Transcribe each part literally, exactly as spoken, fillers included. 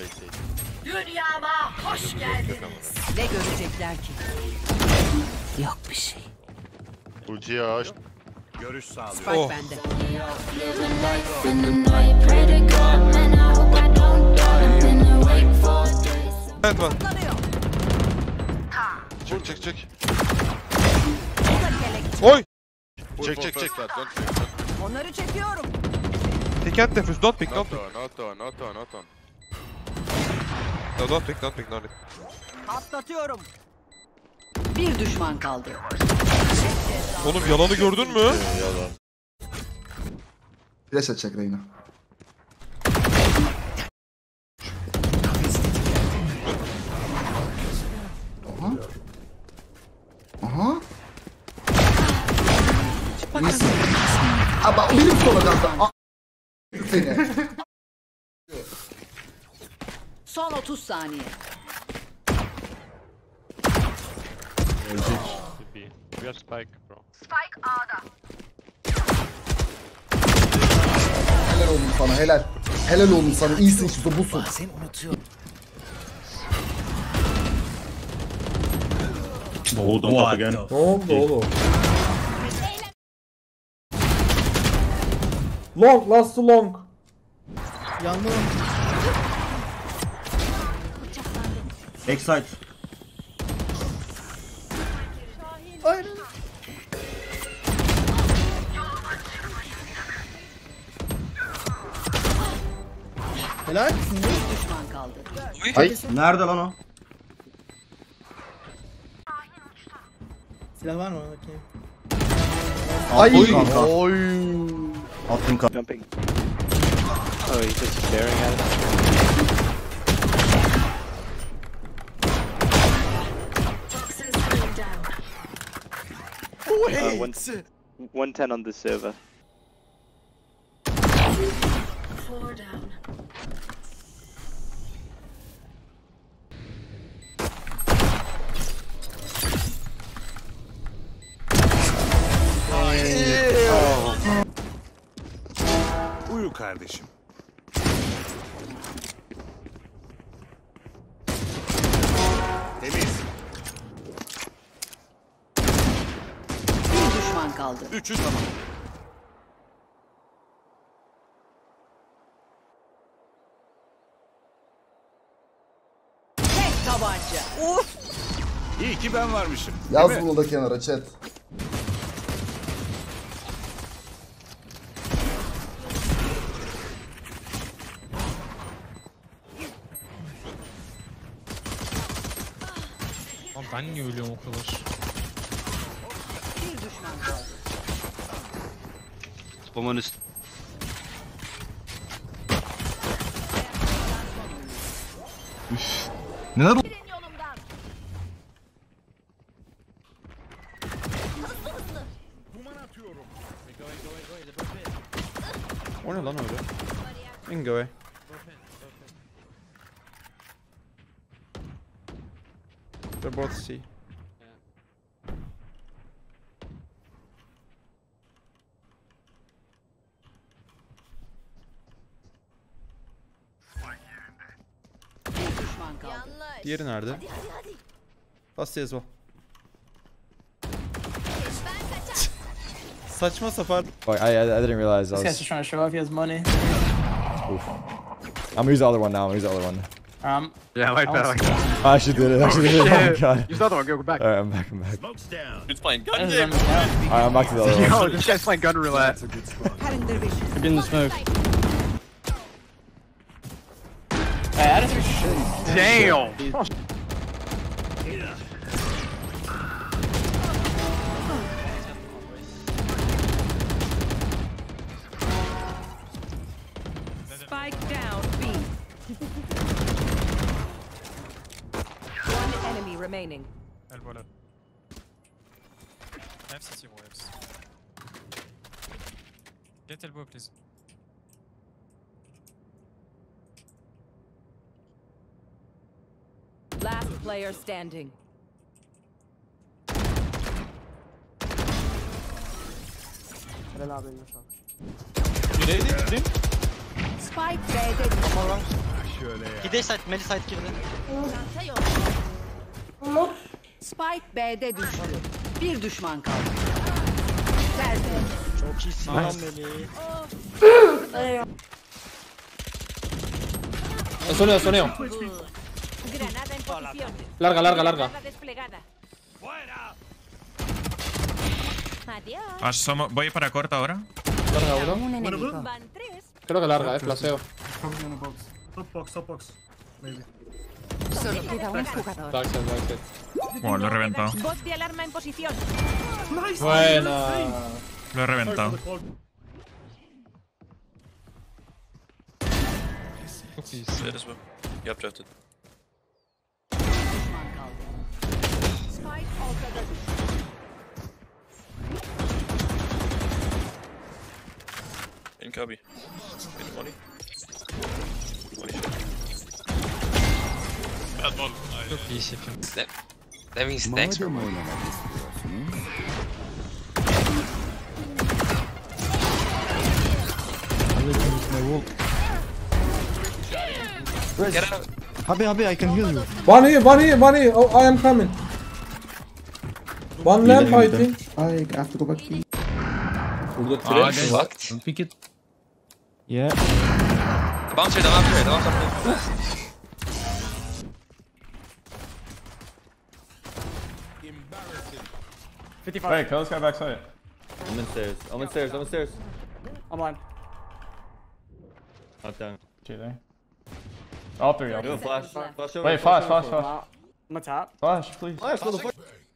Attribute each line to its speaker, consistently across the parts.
Speaker 1: Dünyama hoş geldiniz. Ne görecekler ki? Yok bir şey.
Speaker 2: Ultiyi aç.
Speaker 3: Görüş sağlıyor.
Speaker 1: Spike oh. Bende.
Speaker 4: Evet var.
Speaker 2: Çek çek çek.
Speaker 4: Oy.
Speaker 2: Çek çek çek.
Speaker 1: Onları çekiyorum.
Speaker 4: He can't defuse. Don't pick. Don't pick.
Speaker 2: Not on, not on, not on.
Speaker 4: No, don't pick. Don't pick. Don't pick.
Speaker 1: Atlatıyorum. Bir düşman kaldı.
Speaker 4: Oğlum yalanı gördün mü?
Speaker 2: Yalan.
Speaker 5: Flash atacak Reyna. Aha. Aha. İyisin. Ama benim sola kaldı. Seni.
Speaker 1: Son otuz saniye.
Speaker 6: We have spike, bro.
Speaker 1: Spike A'da.
Speaker 5: Helal oğlum sana, helal. Helal oğlum sana, iyisin ŞİZO, busun.
Speaker 3: Seni unutuyorum.
Speaker 7: Oh, don't pop again.
Speaker 5: Ne oldu oğlum? Long, last long.
Speaker 8: Yandım.
Speaker 7: Excite.
Speaker 8: Hayır. Helal.
Speaker 1: Bir düşman kaldı.
Speaker 7: Ay, nerede lan o?
Speaker 8: Silah var mı? Okey.
Speaker 5: Ay.
Speaker 7: Oy. Attım kanka.
Speaker 6: Jumping. Oh, he's just staring at it. Uh, one, one ten on the server.
Speaker 1: Four down.
Speaker 3: Uyu kardeşim. Temiz.
Speaker 1: Bir düşman kaldı.
Speaker 3: Üçü tamam.
Speaker 1: Tek tabanca. Uf.
Speaker 3: İyi ki ben varmışım.
Speaker 5: Yaz bunu da kenara chat.
Speaker 9: Lan ben niye ölüyorum o kadar?
Speaker 1: Bir düşman kaldı.
Speaker 6: Spawn is.
Speaker 7: Neler oldu?
Speaker 4: O ne lan öyle? In go away. They're both C.
Speaker 1: Bir düşman kaldı.
Speaker 4: Diğeri nerede? Last C as well. Saçma sapan.
Speaker 10: Oh, I, I, I didn't realize I
Speaker 8: This guy's
Speaker 10: was...
Speaker 8: just trying to show off he has money.
Speaker 10: Oof. I'm gonna use the other one now. I'm gonna use the other one.
Speaker 8: Um,
Speaker 6: Yeah, like that. Like that.
Speaker 10: I actually did it. I actually did it. Oh my god.
Speaker 6: Use the other one. Go, go back.
Speaker 10: Alright, I'm back. I'm back.
Speaker 3: Smokes down.
Speaker 6: Dude's playing gun
Speaker 8: that is
Speaker 6: game.
Speaker 8: unreal.
Speaker 10: Alright, I'm back to the other one.
Speaker 6: Yo, this guy's playing gun roulette.
Speaker 9: We're getting the smoke.
Speaker 8: Hey, I just shit.
Speaker 6: Damn.
Speaker 1: Spike down B. One enemy remaining.
Speaker 9: Elbow left. I have city waves. Get elbow, please.
Speaker 1: Last player standing.
Speaker 8: Helal abi.
Speaker 9: Nereye gittin?
Speaker 1: Spike B'de.
Speaker 3: şöyle ya.
Speaker 6: Gide side, Meli side girdi.
Speaker 1: Spike B'de düştü. Bir düşman kaldı. Tersi.
Speaker 6: Çok iyisin lan Meli.
Speaker 8: Soneo, soneo.
Speaker 1: Granada en posición.
Speaker 8: Larga, larga, larga.
Speaker 1: Granada desplegada. Adiós.
Speaker 9: Ash, somos... voy para corta ahora.
Speaker 8: Larga uno.
Speaker 1: Un enemigo. Van tres.
Speaker 8: Creo que larga, eh, flaseo.
Speaker 1: Solo queda un jugador.
Speaker 8: Backside, backside.
Speaker 9: Bueno, lo he reventado.
Speaker 1: Bot de alarma en posición.
Speaker 8: Buena.
Speaker 9: Lo he reventado.
Speaker 1: Düşman kaldı. Spike ortada düştü.
Speaker 11: Inkabi. Money. Bad ball.
Speaker 9: Çok iyi şefim.
Speaker 11: That means thanks for money. Get out.
Speaker 10: Abi abi I can heal you.
Speaker 12: One here, one here, one here. Oh, I am coming. One lamp fighting.
Speaker 10: I have to go back.
Speaker 8: Burada
Speaker 9: Aa,
Speaker 8: trap
Speaker 9: guys.
Speaker 8: var. Pick it.
Speaker 10: Yeah.
Speaker 11: The bouncer, the bouncer, the bouncer.
Speaker 8: fifty-five.
Speaker 10: Wait, let's go backside. I'm in stairs. I'm in stairs. I'm in stairs.
Speaker 8: I'm on.
Speaker 10: Not down.
Speaker 7: Chilling. All three, all
Speaker 10: Do a
Speaker 7: three.
Speaker 10: flash. Flash over.
Speaker 7: Wait, flash, flash, flash.
Speaker 8: I'm on top.
Speaker 7: Flash, please.
Speaker 10: Flash, motherfucker.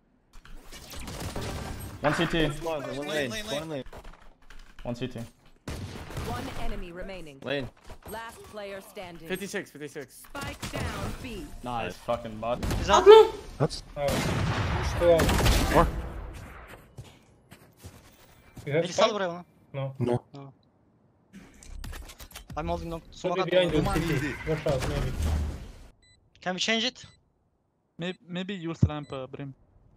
Speaker 7: One C T.
Speaker 10: One lane. One lane.
Speaker 7: One C T.
Speaker 1: One enemy remaining.
Speaker 10: Lane.
Speaker 1: Last player standing.
Speaker 8: fifty-six, fifty-six.
Speaker 1: Spike down B.
Speaker 7: Nice fucking bot.
Speaker 6: Is that? Meli sal buraya bana.
Speaker 12: No.
Speaker 6: No. I'm holding long. Smoke at Can we change it?
Speaker 9: Maybe, maybe you'll slamp uh, Brim.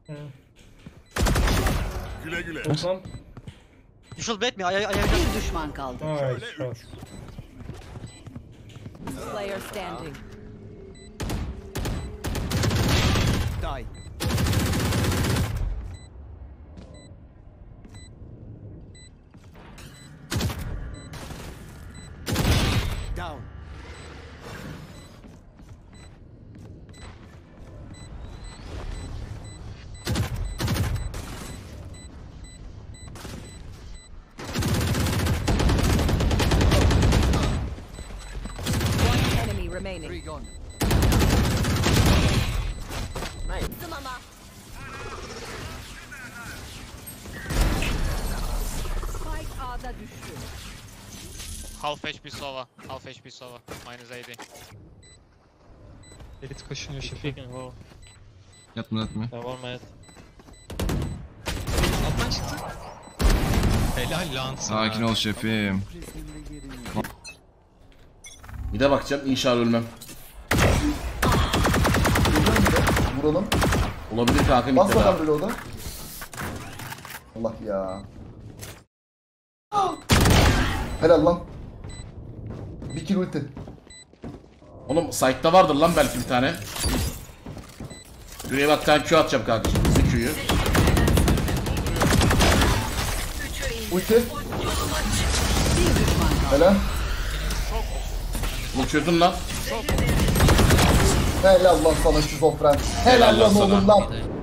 Speaker 3: Güle güle.
Speaker 6: You should bet me. I, I, I
Speaker 1: Bir düşman kaldı.
Speaker 12: Nice.
Speaker 1: Player standing.
Speaker 8: Die. Down.
Speaker 1: One enemy remaining.
Speaker 8: Three gone.
Speaker 1: Spike A'da düştü.
Speaker 9: Half H P Sova. Half H P Sova. Minus eighty. Elit kaşınıyor şefim.
Speaker 10: Yatma yatma.
Speaker 9: Devam et. Alttan çıktı. Helal lan sana.
Speaker 10: Sakin ol şefim.
Speaker 5: Bir de bakacağım inşallah ölmem. Vuralım. Olabilir kanka. Bas bakalım böyle oda. Allah ya. Helal lan. Bir kill ulti. Oğlum site'da vardır lan belki bir tane. Şuraya bak tane Q atacağım kanka. Bizi Q'yu. Ulti. Helal. Uçurdun lan. Helal lan sana şizofren. Helal lan oğlum lan.